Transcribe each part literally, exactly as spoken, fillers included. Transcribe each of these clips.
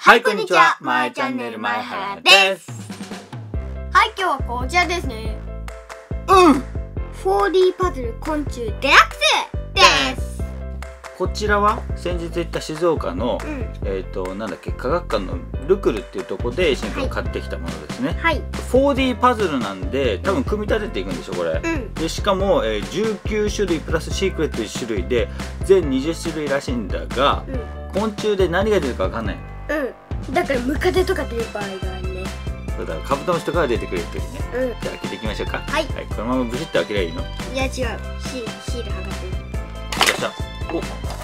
はい、こんにちは。まえチャンネル前原です。 はい、今日はこちらですね。 うん。 フォーディー パズル昆虫デラックスです。 こちらは先日行った静岡の、うん、えっとなんだっけ科学館のルクルっていうところでシンクが買ってきたものですね。 はい。 フォーディー パズルなんで多分組み立てていくんでしょこれ。うん、でしかも、えー、じゅうきゅうしゅるいプラスシークレットいっしゅるいで全にじゅっしゅるいらしいんだが、うん、昆虫で何が出るかわかんない。 うん。だからムカデとか出る場合があるね。 そうだ、カブトムシとかが出てくれてるね。うん。じゃあ開けていきましょうか。はい。はい、このままブシッと開ければいいの？ いや違う。シールシール剥がせる。 よっしゃ。お。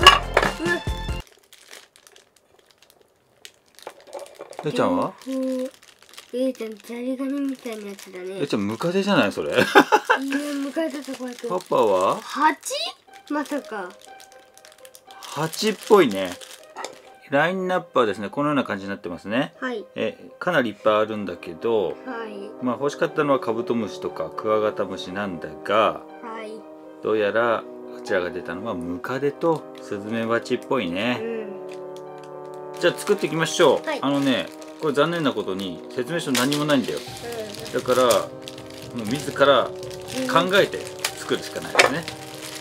えーちゃんは？ えーちゃんザリガニみたいなやつだね。 えーちゃんムカデじゃないそれ？いやムカデとこうやって。 パパは？ ハチ？まさか。 ハチっぽいね。ラインナップはですねこのような感じになってますね。 はい。 えかなりいっぱいあるんだけど、 はい。 まあ欲しかったのはカブトムシとかクワガタムシなんだが、 はい。 どうやらこちらが出たのはムカデとスズメバチっぽいね。うん、じゃあ作っていきましょう。はい、あのねこれ残念なことに説明書何もないんだよ。うん、だからもう自ら考えて作るしかないですね。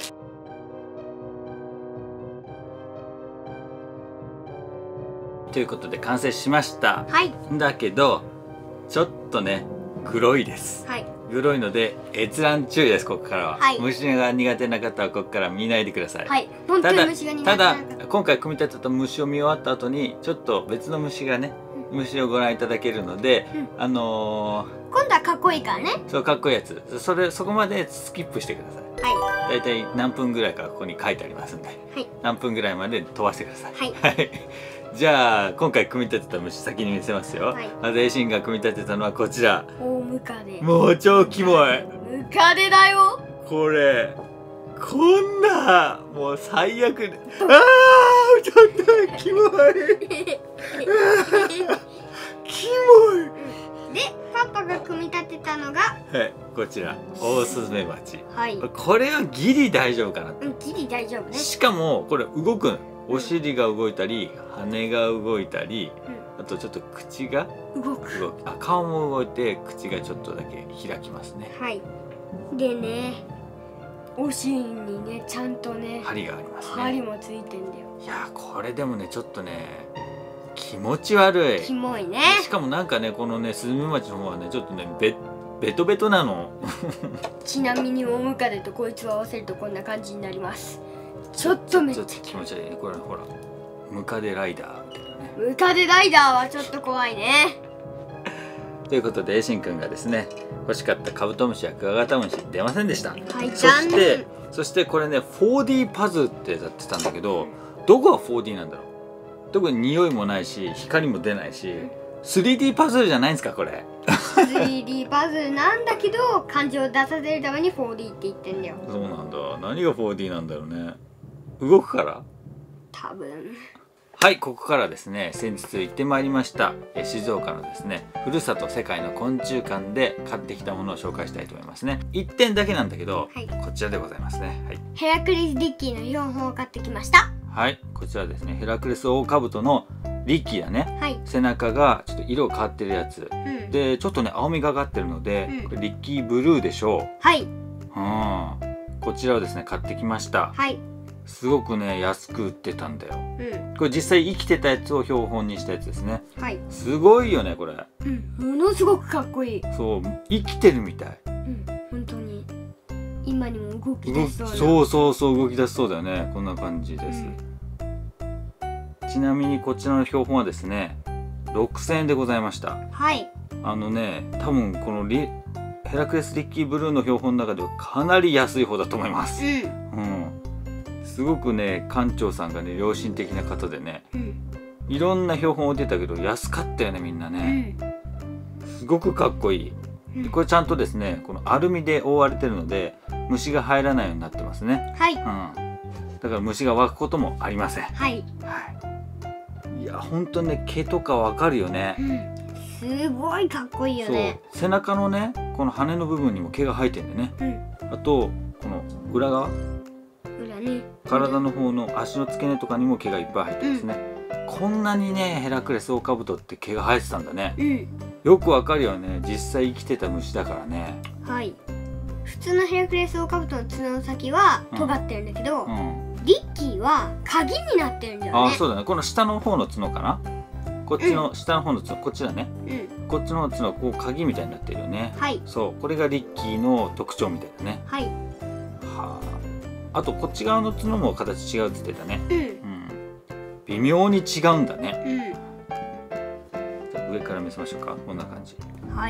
ということで完成しました。はい。だけどちょっとねグロいです。はい。グロいので閲覧注意です。ここからは。はい。虫が苦手な方はここから見ないでください。はい。本当に虫が苦手な方。ただただ今回組み立てた虫を見終わった後にちょっと別の虫がね、うん、虫をご覧いただけるので、うん、あのー、 今度はかっこいいからね。 そうかっこいいやつ。それそこまでスキップしてください。はい。だいたい何分ぐらいかここに書いてありますんで。はい。何分ぐらいまで飛ばしてください。はい。はいじゃあ今回組み立てた虫先に見せますよ。はい、まずエイシンが組み立てたのはこちら。 大ムカデ。 もう超キモい。 ムカデだよ。 これこんなもう最悪。ああちょっとキモい。キモい。でパパが組み立てたのがはいこちらオオスズメバチ。はい。これはギリ大丈夫かな。 うんギリ大丈夫ね。 しかもこれ動くの。お尻が動いたり羽が動いたり、うん、あとちょっと口が動く動くあ顔も動いて口がちょっとだけ開きますね。 はいでねお尻にねちゃんとね針がありますね。 針もついてんだよ。 いやこれでもねちょっとね気持ち悪い。 キモいね。 しかもなんかねこのねスズメバチの方はねちょっとねベベトベトなの。 ちなみにオオムカデとこいつを合わせるとこんな感じになります。ちょっとめっちゃ気持ち悪いね。これほらムカデライダーみたいなね。 ムカデライダーはちょっと怖いね。 ということでエイシンくんがですね欲しかったカブトムシやクワガタムシ出ませんでした。はい、そしてそしてこれね フォーディー パズルってやってたんだけどどこが フォーディー なんだろう。特に匂いもないし光も出ないし スリーディー パズルじゃないんですかこれ。 スリーディー パズルなんだけど漢字を出させるために フォーディー って言ってんだよ。 そうなんだ。何が フォーディー なんだろうね。動くから多分。 はいここからですね先日行ってまいりました静岡のですねふるさと世界の昆虫館で買ってきたものを紹介したいと思いますね。いってんだけなんだけど、はい、こちらでございますね。はい、 ヘラクレス・リッキーのよんほんを買ってきました。 はいこちらですねヘラクレスオオカブトのリッキーだね。はい、背中がちょっと色変わってるやつ、うん、でちょっとね青みがかってるので、うん、これリッキーブルーでしょう。はい、うん、こちらをですね買ってきました。はいすごくね安く売ってたんだよ。うん、これ実際生きてたやつを標本にしたやつですね。はいすごいよねこれ。 うん、ものすごくかっこいい。 そう生きてるみたい。 うん本当に今にも動き出しそうな。 そうそうそう動き出しそうだよね。こんな感じです。うん、ちなみにこちらの標本はですねろくせんえんでございました。はい。あのね多分このリヘラクレスリッキーブルーの標本の中ではかなり安い方だと思います。うん。うんすごくね館長さんがね良心的な方でね、うん、いろんな標本を出たけど安かったよねみんなね、うん、すごくかっこいい、うん、これちゃんとですねこのアルミで覆われてるので虫が入らないようになってますね。はい、うん、だから虫が湧くこともありません。はい、はい、いやほんとね毛とかわかるよね、 うん、すごいかっこいいよね。 そう背中のねこの羽の部分にも毛が生えてるんだよね、うん、あとこの裏側体の方の足の付け根とかにも毛がいっぱい入ってますね、うん、 こんなにねヘラクレスオオカブトって毛が生えてたんだね。 うん、 よくわかるよね、実際生きてた虫だからね。 はい。普通のヘラクレスオオカブトの角の先は尖ってるんだけど、うんうん、リッキーは鍵になってるんだよね。 あ、そうだね。この下の方の角かな。こっちの下の方の角、こっちだね。うん、こっちの角こう鍵みたいになってるよね。はい。そう、これがリッキーの特徴みたいだね。はい。はあ。あとこっち側の角も形違うって言ってたね。うん。うん、微妙に違うんだね。うん。じゃあ上から見せましょうか。こんな感じ。はい。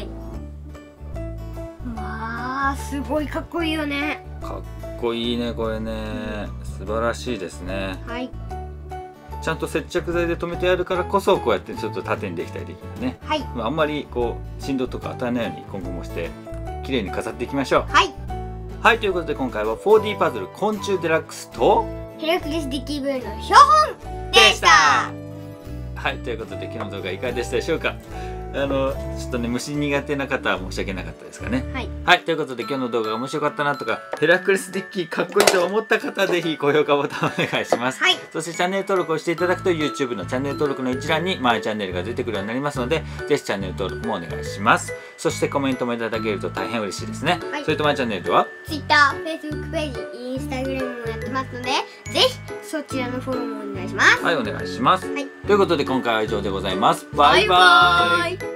わあ、すごいかっこいいよね。 かっこいいね、これね。素晴らしいですね。はい。ちゃんと接着剤で留めてあるからこそこうやってちょっと縦にできたりできるね。はい。あんまりこう振動とか与えないように今後もして綺麗に飾っていきましょう。はい。はい、ということで今回は フォーディー パズル昆虫デラックスとヘラクレスディッキーブルーの標本でした。 はい、ということで今日の動画いかがでしたでしょうか。あのちょっとね虫苦手な方は申し訳なかったですかね。はい、はい、ということで今日の動画が面白かったなとかヘラクレスデッキかっこいいと思った方はぜひ高評価ボタンをお願いします。はい、そしてチャンネル登録をしていただくと YouTube のチャンネル登録の一覧にマイチャンネルが出てくるようになりますのでぜひチャンネル登録もお願いします。そしてコメントもいただけると大変嬉しいですね。はい、それとマイチャンネルでは Twitter、Facebook ページ、Instagram もやってますのでぜひそちらのフォローもお願いします。 はい、お願いします。はい、ということで今回は以上でございます。バイバイ。バイバイ。